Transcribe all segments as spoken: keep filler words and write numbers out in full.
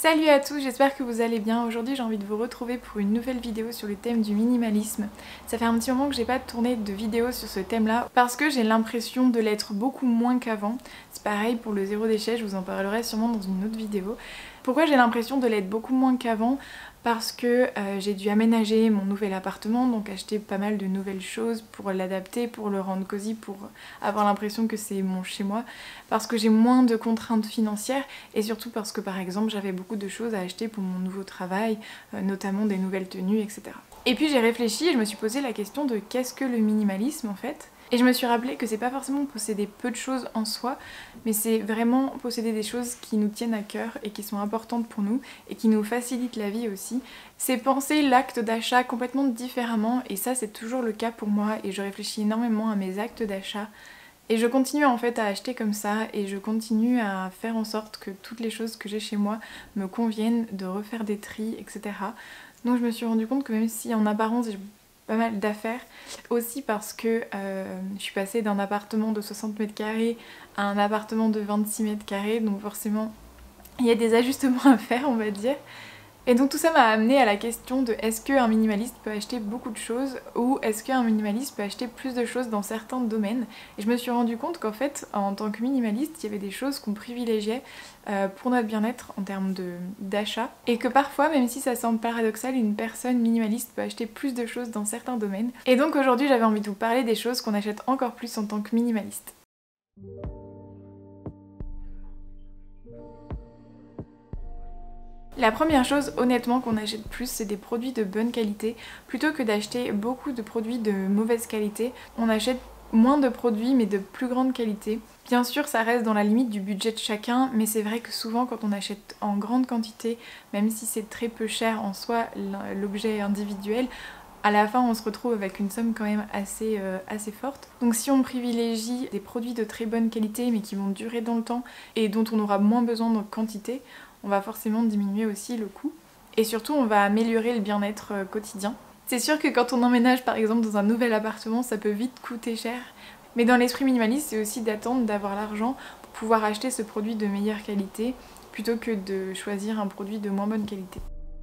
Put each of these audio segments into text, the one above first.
Salut à tous, j'espère que vous allez bien. Aujourd'hui j'ai envie de vous retrouver pour une nouvelle vidéo sur le thème du minimalisme. Ça fait un petit moment que j'ai pas tourné de vidéo sur ce thème là parce que j'ai l'impression de l'être beaucoup moins qu'avant. C'est pareil pour le zéro déchet, je vous en parlerai sûrement dans une autre vidéo. Pourquoi j'ai l'impression de l'être beaucoup moins qu'avant? Parce que euh, j'ai dû aménager mon nouvel appartement, donc acheter pas mal de nouvelles choses pour l'adapter, pour le rendre cosy, pour avoir l'impression que c'est mon chez moi, parce que j'ai moins de contraintes financières et surtout parce que par exemple j'avais beaucoup de choses à acheter pour mon nouveau travail, euh, notamment des nouvelles tenues, et cetera. Et puis j'ai réfléchi et je me suis posé la question de qu'est-ce que le minimalisme en fait? Et je me suis rappelé que c'est pas forcément posséder peu de choses en soi, mais c'est vraiment posséder des choses qui nous tiennent à cœur et qui sont importantes pour nous et qui nous facilitent la vie aussi. C'est penser l'acte d'achat complètement différemment et ça c'est toujours le cas pour moi et je réfléchis énormément à mes actes d'achat. Et je continue en fait à acheter comme ça et je continue à faire en sorte que toutes les choses que j'ai chez moi me conviennent, de refaire des tris, et cetera. Donc je me suis rendu compte que même si en apparence j'ai pas mal d'affaires, aussi parce que euh, je suis passée d'un appartement de soixante mètres carrés à un appartement de vingt-six mètres carrés, donc forcément il y a des ajustements à faire on va dire. Et donc tout ça m'a amené à la question de est-ce qu'un minimaliste peut acheter beaucoup de choses ou est-ce qu'un minimaliste peut acheter plus de choses dans certains domaines. Et je me suis rendu compte qu'en fait en tant que minimaliste il y avait des choses qu'on privilégiait euh, pour notre bien-être en termes d'achat et que parfois même si ça semble paradoxal une personne minimaliste peut acheter plus de choses dans certains domaines. Et donc aujourd'hui j'avais envie de vous parler des choses qu'on achète encore plus en tant que minimaliste. La première chose honnêtement qu'on achète plus c'est des produits de bonne qualité. Plutôt que d'acheter beaucoup de produits de mauvaise qualité, on achète moins de produits mais de plus grande qualité. Bien sûr ça reste dans la limite du budget de chacun, mais c'est vrai que souvent quand on achète en grande quantité, même si c'est très peu cher en soi l'objet individuel, à la fin on se retrouve avec une somme quand même assez, euh, assez forte. Donc si on privilégie des produits de très bonne qualité mais qui vont durer dans le temps et dont on aura moins besoin de quantité, on va forcément diminuer aussi le coût. Et surtout on va améliorer le bien-être euh, quotidien. C'est sûr que quand on emménage par exemple dans un nouvel appartement ça peut vite coûter cher, mais dans l'esprit minimaliste c'est aussi d'attendre d'avoir l'argent pour pouvoir acheter ce produit de meilleure qualité plutôt que de choisir un produit de moins bonne qualité.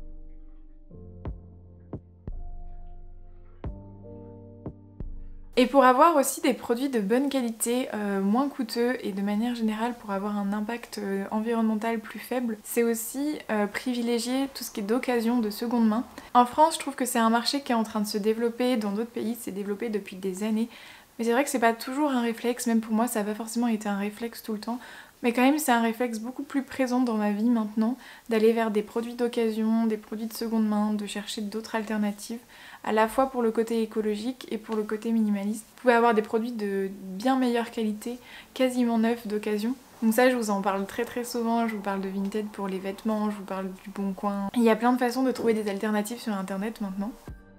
Et pour avoir aussi des produits de bonne qualité, euh, moins coûteux et de manière générale pour avoir un impact euh, environnemental plus faible, c'est aussi euh, privilégier tout ce qui est d'occasion, de seconde main. En France, je trouve que c'est un marché qui est en train de se développer, dans d'autres pays c'est développé depuis des années, mais c'est vrai que c'est pas toujours un réflexe, même pour moi ça n'a pas forcément été un réflexe tout le temps, mais quand même c'est un réflexe beaucoup plus présent dans ma vie maintenant, d'aller vers des produits d'occasion, des produits de seconde main, de chercher d'autres alternatives, à la fois pour le côté écologique et pour le côté minimaliste. Vous pouvez avoir des produits de bien meilleure qualité, quasiment neufs d'occasion. Donc ça je vous en parle très très souvent, je vous parle de Vinted pour les vêtements, je vous parle du Bon Coin. Il y a plein de façons de trouver des alternatives sur internet maintenant.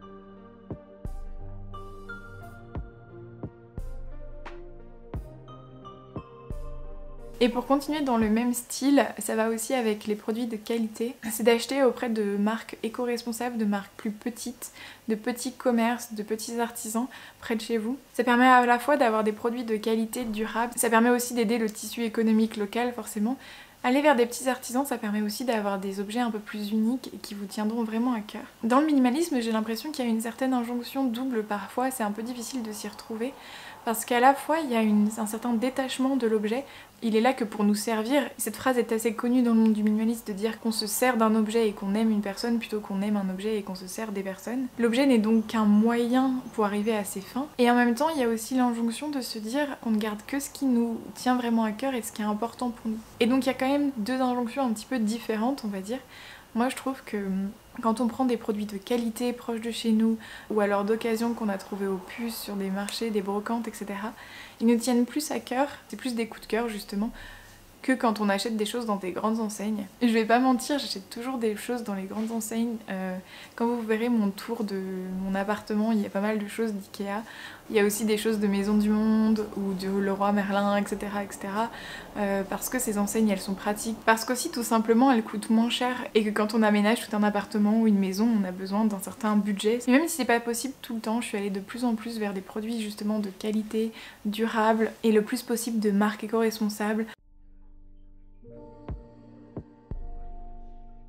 Et pour continuer dans le même style, ça va aussi avec les produits de qualité, c'est d'acheter auprès de marques éco-responsables, de marques plus petites, de petits commerces, de petits artisans près de chez vous. Ça permet à la fois d'avoir des produits de qualité durable, ça permet aussi d'aider le tissu économique local forcément. Aller vers des petits artisans, ça permet aussi d'avoir des objets un peu plus uniques et qui vous tiendront vraiment à cœur. Dans le minimalisme, j'ai l'impression qu'il y a une certaine injonction double parfois, c'est un peu difficile de s'y retrouver. Parce qu'à la fois il y a une, un certain détachement de l'objet, il est là que pour nous servir. Cette phrase est assez connue dans le monde du minimalisme de dire qu'on se sert d'un objet et qu'on aime une personne plutôt qu'on aime un objet et qu'on se sert des personnes. L'objet n'est donc qu'un moyen pour arriver à ses fins. Et en même temps il y a aussi l'injonction de se dire qu'on ne garde que ce qui nous tient vraiment à cœur et ce qui est important pour nous. Et donc il y a quand même deux injonctions un petit peu différentes on va dire. Moi je trouve que quand on prend des produits de qualité proches de chez nous ou alors d'occasion qu'on a trouvé aux puces sur des marchés, des brocantes, et cetera, ils nous tiennent plus à cœur, c'est plus des coups de cœur justement, que quand on achète des choses dans des grandes enseignes. Et je vais pas mentir, j'achète toujours des choses dans les grandes enseignes. Euh, quand vous verrez mon tour de mon appartement, il y a pas mal de choses d'Ikea. Il y a aussi des choses de Maison du Monde ou de Leroy Merlin, et cetera et cetera. Euh, parce que ces enseignes, elles sont pratiques. Parce qu'aussi, tout simplement, elles coûtent moins cher. Et que quand on aménage tout un appartement ou une maison, on a besoin d'un certain budget. Et même si c'est pas possible tout le temps, je suis allée de plus en plus vers des produits justement de qualité, durables et le plus possible de marques éco-responsables.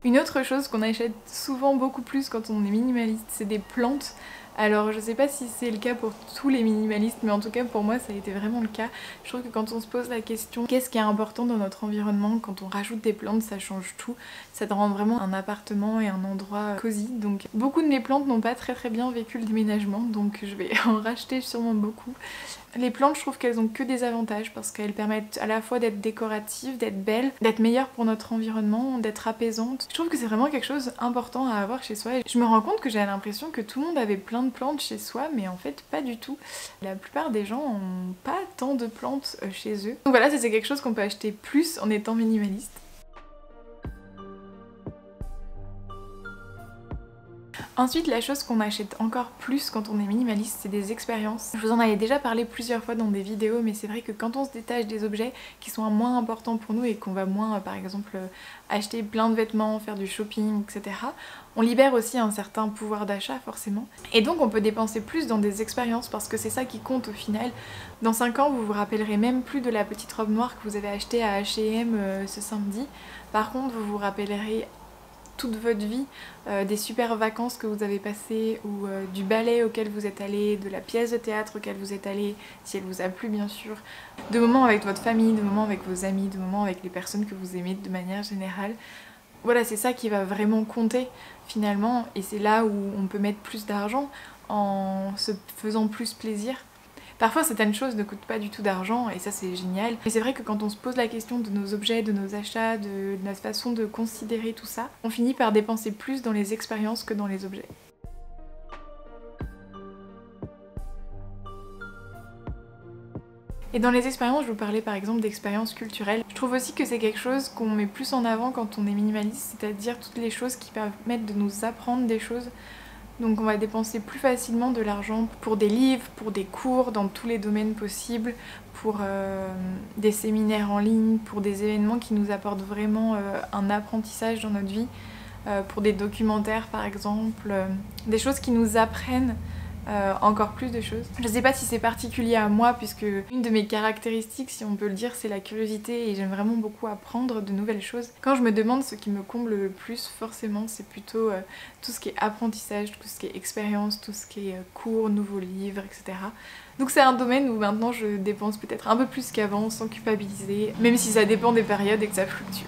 Une autre chose qu'on achète souvent beaucoup plus quand on est minimaliste, c'est des plantes. Alors je sais pas si c'est le cas pour tous les minimalistes, mais en tout cas pour moi ça a été vraiment le cas. Je trouve que quand on se pose la question qu'est-ce qui est important dans notre environnement, quand on rajoute des plantes ça change tout. Ça te rend vraiment un appartement et un endroit cosy. Donc beaucoup de mes plantes n'ont pas très très bien vécu le déménagement, donc je vais en racheter sûrement beaucoup. Les plantes, je trouve qu'elles ont que des avantages parce qu'elles permettent à la fois d'être décoratives, d'être belles, d'être meilleures pour notre environnement, d'être apaisantes. Je trouve que c'est vraiment quelque chose d'important à avoir chez soi. Et je me rends compte que j'ai l'impression que tout le monde avait plein de plantes chez soi, mais en fait pas du tout. La plupart des gens n'ont pas tant de plantes chez eux. Donc voilà, c'est quelque chose qu'on peut acheter plus en étant minimaliste. Ensuite, la chose qu'on achète encore plus quand on est minimaliste, c'est des expériences. Je vous en avais déjà parlé plusieurs fois dans des vidéos, mais c'est vrai que quand on se détache des objets qui sont moins importants pour nous et qu'on va moins, par exemple, acheter plein de vêtements, faire du shopping, et cetera, on libère aussi un certain pouvoir d'achat forcément. Et donc on peut dépenser plus dans des expériences parce que c'est ça qui compte au final. Dans cinq ans, vous vous rappellerez même plus de la petite robe noire que vous avez achetée à H et M euh, ce samedi. Par contre, vous vous rappellerez toute votre vie, euh, des super vacances que vous avez passées ou euh, du ballet auquel vous êtes allé, de la pièce de théâtre auquel vous êtes allé, si elle vous a plu bien sûr, de moments avec votre famille, de moments avec vos amis, de moments avec les personnes que vous aimez de manière générale. Voilà, c'est ça qui va vraiment compter finalement et c'est là où on peut mettre plus d'argent en se faisant plus plaisir. Parfois certaines choses ne coûtent pas du tout d'argent et ça c'est génial. Mais c'est vrai que quand on se pose la question de nos objets, de nos achats, de notre façon de considérer tout ça, on finit par dépenser plus dans les expériences que dans les objets. Et dans les expériences, je vous parlais par exemple d'expériences culturelles. Je trouve aussi que c'est quelque chose qu'on met plus en avant quand on est minimaliste, c'est-à-dire toutes les choses qui permettent de nous apprendre des choses. Donc on va dépenser plus facilement de l'argent pour des livres, pour des cours dans tous les domaines possibles, pour euh, des séminaires en ligne, pour des événements qui nous apportent vraiment euh, un apprentissage dans notre vie, euh, pour des documentaires par exemple, euh, des choses qui nous apprennent Euh, encore plus de choses. Je sais pas si c'est particulier à moi puisque une de mes caractéristiques, si on peut le dire, c'est la curiosité et j'aime vraiment beaucoup apprendre de nouvelles choses. Quand je me demande ce qui me comble le plus, forcément c'est plutôt euh, tout ce qui est apprentissage, tout ce qui est expérience, tout ce qui est euh, cours, nouveaux livres, et cetera. Donc c'est un domaine où maintenant je dépense peut-être un peu plus qu'avant sans culpabiliser, même si ça dépend des périodes et que ça fluctue.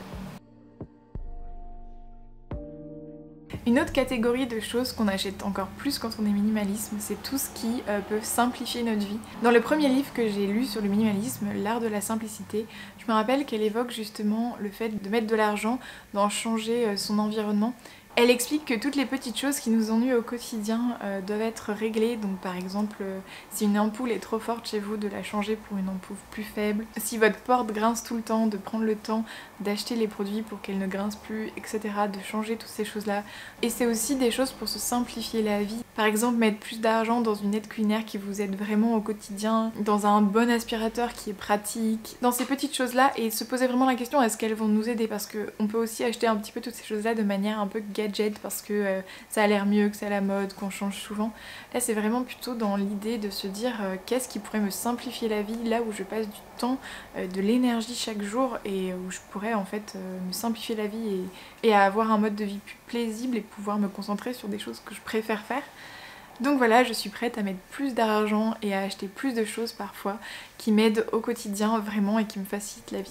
Une autre catégorie de choses qu'on achète encore plus quand on est minimaliste, c'est tout ce qui euh, peut simplifier notre vie. Dans le premier livre que j'ai lu sur le minimalisme, L'art de la simplicité, je me rappelle qu'elle évoque justement le fait de mettre de l'argent dans changer euh, son environnement. Elle explique que toutes les petites choses qui nous ennuient au quotidien euh, doivent être réglées. Donc par exemple, euh, si une ampoule est trop forte chez vous, de la changer pour une ampoule plus faible. Si votre porte grince tout le temps, de prendre le temps d'acheter les produits pour qu'elle ne grince plus, et cetera. De changer toutes ces choses-là. Et c'est aussi des choses pour se simplifier la vie. Par exemple, mettre plus d'argent dans une aide culinaire qui vous aide vraiment au quotidien, dans un bon aspirateur qui est pratique, dans ces petites choses-là et se poser vraiment la question est-ce qu'elles vont nous aider parce qu'on peut aussi acheter un petit peu toutes ces choses-là de manière un peu gadget parce que euh, ça a l'air mieux, que c'est à la mode, qu'on change souvent. Là c'est vraiment plutôt dans l'idée de se dire euh, qu'est-ce qui pourrait me simplifier la vie là où je passe du temps, euh, de l'énergie chaque jour et où je pourrais en fait euh, me simplifier la vie et, et avoir un mode de vie plus paisible et pouvoir me concentrer sur des choses que je préfère faire. Donc voilà, je suis prête à mettre plus d'argent et à acheter plus de choses parfois qui m'aident au quotidien vraiment et qui me facilitent la vie.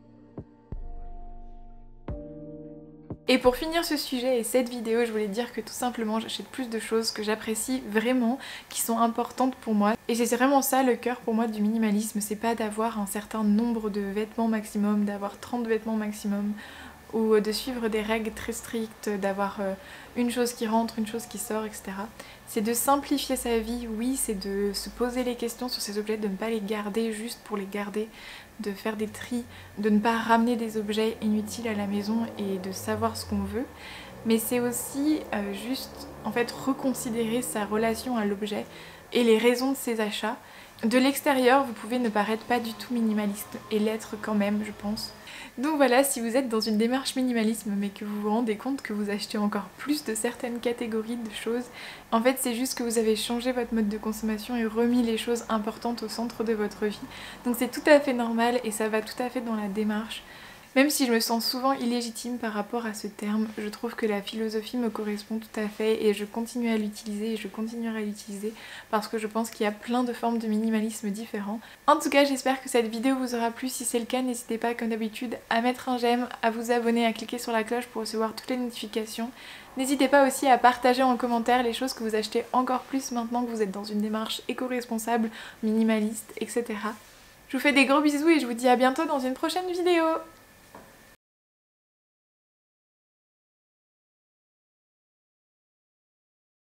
Et pour finir ce sujet et cette vidéo, je voulais dire que tout simplement j'achète plus de choses que j'apprécie vraiment, qui sont importantes pour moi. Et c'est vraiment ça le cœur pour moi du minimalisme, c'est pas d'avoir un certain nombre de vêtements maximum, d'avoir trente vêtements maximum, ou de suivre des règles très strictes, d'avoir une chose qui rentre, une chose qui sort, et cetera. C'est de simplifier sa vie, oui, c'est de se poser les questions sur ces objets, de ne pas les garder juste pour les garder, de faire des tris, de ne pas ramener des objets inutiles à la maison et de savoir ce qu'on veut. Mais c'est aussi euh, juste en fait reconsidérer sa relation à l'objet et les raisons de ses achats. De l'extérieur, vous pouvez ne paraître pas du tout minimaliste et l'être quand même, je pense. Donc voilà, si vous êtes dans une démarche minimalisme mais que vous vous rendez compte que vous achetez encore plus de certaines catégories de choses, en fait c'est juste que vous avez changé votre mode de consommation et remis les choses importantes au centre de votre vie. Donc c'est tout à fait normal et ça va tout à fait dans la démarche. Même si je me sens souvent illégitime par rapport à ce terme, je trouve que la philosophie me correspond tout à fait et je continue à l'utiliser et je continuerai à l'utiliser parce que je pense qu'il y a plein de formes de minimalisme différents. En tout cas, j'espère que cette vidéo vous aura plu. Si c'est le cas, n'hésitez pas comme d'habitude à mettre un j'aime, à vous abonner, à cliquer sur la cloche pour recevoir toutes les notifications. N'hésitez pas aussi à partager en commentaire les choses que vous achetez encore plus maintenant que vous êtes dans une démarche éco-responsable, minimaliste, et cetera. Je vous fais des gros bisous et je vous dis à bientôt dans une prochaine vidéo.